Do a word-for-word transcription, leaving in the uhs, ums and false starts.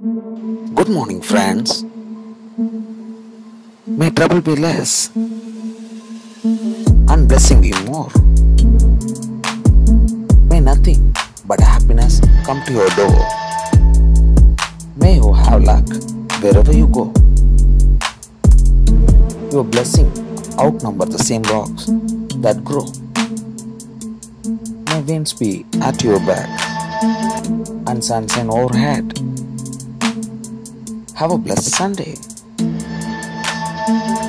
Good morning, friends. May trouble be less and blessing be more. May nothing but happiness come to your door. May you have luck wherever you go. Your blessing outnumber the same rocks that grow. May winds be at your back and sunshine overhead. Have a blessed Sunday.